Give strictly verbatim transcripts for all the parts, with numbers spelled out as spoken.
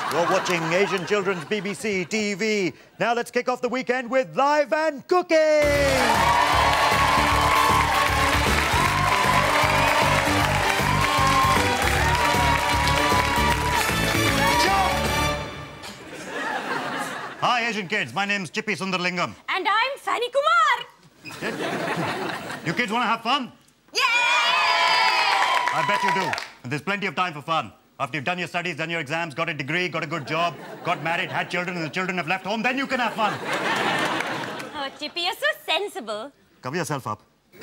You're watching Asian Children's B B C T V. Now let's kick off the weekend with Live and Cooking! Hi, Asian kids. My name's Chippy Sundarlingam. And I'm Fanny Kumar. You kids want to have fun? Yeah! I bet you do. And there's plenty of time for fun. After you've done your studies, done your exams, got a degree, got a good job, got married, had children, and the children have left home, then you can have fun. Oh, Chippy, you're so sensible. Cover yourself up.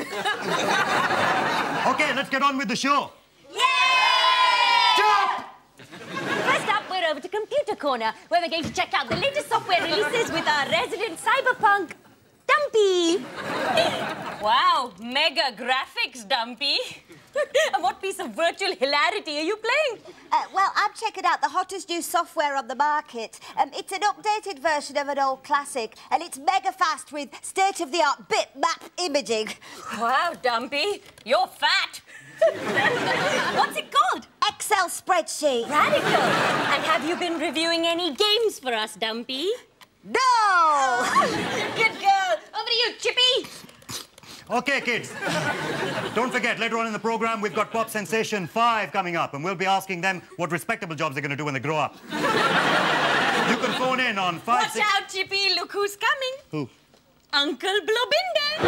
OK, let's get on with the show. Yay! Stop! First up, we're over to Computer Corner, where we're going to check out the latest software releases with our resident cyberpunk, Dumpy. Wow, mega graphics, Dumpy. And what piece of virtual hilarity are you playing? Uh, well, I'm checking out the hottest new software on the market. Um, it's an updated version of an old classic, and it's mega fast with state-of-the-art bitmap imaging. Wow, Dumpy, you're fat. What's it called? Excel spreadsheet. Radical. And have you been reviewing any games for us, Dumpy? No! Good girl. Over to you, Chippy. OK, kids. Don't forget, later on in the programme, we've got Pop Sensation five coming up, and we'll be asking them what respectable jobs they're going to do when they grow up. You can phone in on five... Watch six... out, Chippy. Look who's coming. Who? Uncle Blobinder.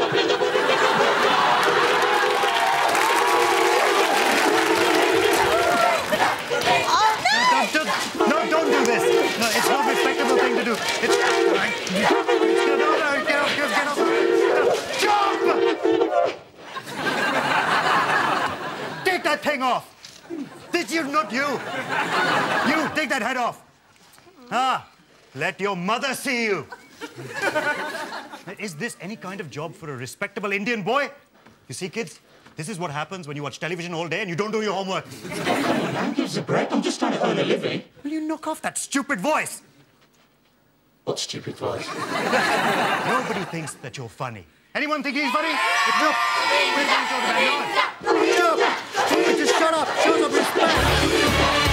No, don't, no, don't do this. No, it's not a respectable thing to do. It's... Get over, get off, get off. Jump! Take that thing off. Did you, not you. You, take that head off. Ah, let your mother see you. Is this any kind of job for a respectable Indian boy? You see, kids? This is what happens when you watch television all day and you don't do your homework. Who gives a break? I'm just trying to earn a living. Will you knock off that stupid voice? What stupid voice? Nobody thinks that you're funny. Anyone think he's funny? Look, we're going to talk about it. No. Just shut up. Show some respect.